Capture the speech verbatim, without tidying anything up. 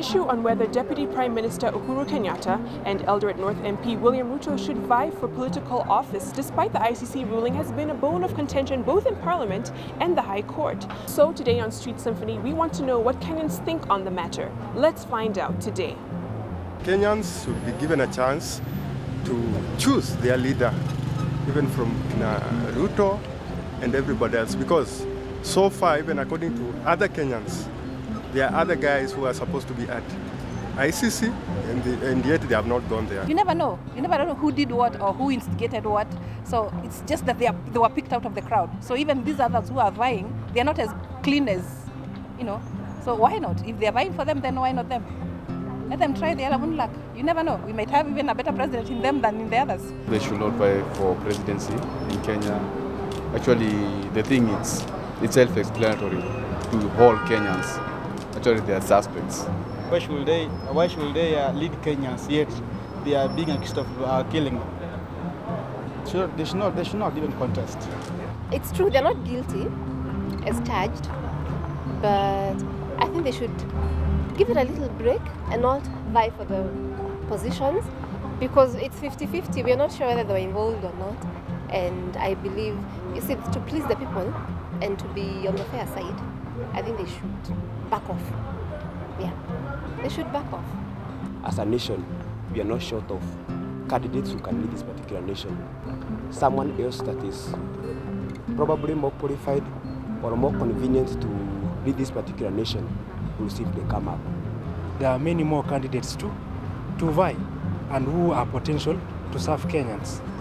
issue on whether Deputy Prime Minister Uhuru Kenyatta and Eldoret North M P William Ruto should vie for political office despite the I C C ruling has been a bone of contention both in Parliament and the High Court. So today on Street Symphony, we want to know what Kenyans think on the matter. Let's find out today. Kenyans should be given a chance to choose their leader, even from uh, Ruto and everybody else, because so far, even according to other Kenyans, there are other guys who are supposed to be at I C C, and, the, and yet they have not gone there. You never know. You never know who did what or who instigated what. So it's just that they, are, they were picked out of the crowd. So even these others who are vying, they are not as clean as, you know. So why not? If they are vying for them, then why not them? Let them try their own luck. You never know. We might have even a better president in them than in the others. They should not vie for presidency in Kenya. Actually, the thing is, it's self-explanatory to all Kenyans. Actually, they are suspects. Why should they, why should they uh, lead Kenyans yet they are being accused of uh, killing? Should, they, should not, they should not even contest. It's true, they're not guilty as charged, but I think they should give it a little break and not vie for the positions, because it's fifty fifty. We're not sure whether they were involved or not. And I believe, you see, to please the people and to be on the fair side, I think they should back off. Yeah, they should back off. As a nation, we are not short of candidates who can lead this particular nation. Someone else that is probably more qualified or more convenient to lead this particular nation will simply come up. There are many more candidates too, to vie and who are potential to serve Kenyans.